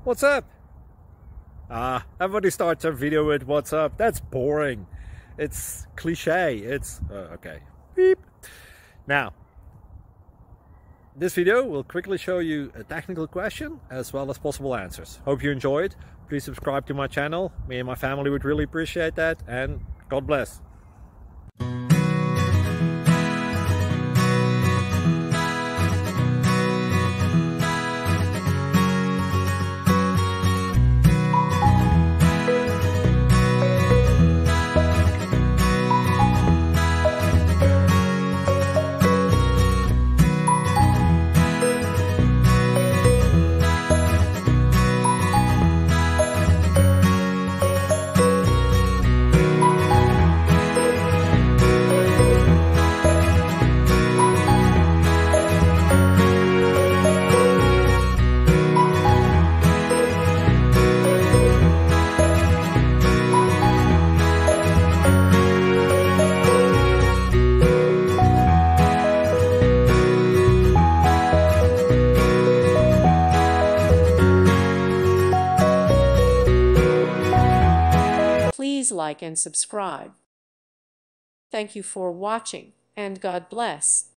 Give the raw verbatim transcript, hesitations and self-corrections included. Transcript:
What's up? Ah, everybody starts their video with what's up. That's boring. It's cliche. It's uh, okay. Beep. Now, this video will quickly show you a technical question as well as possible answers. Hope you enjoyed. Please subscribe to my channel. Me and my family would really appreciate that, and God bless. Please like and subscribe. Thank you for watching, and God bless.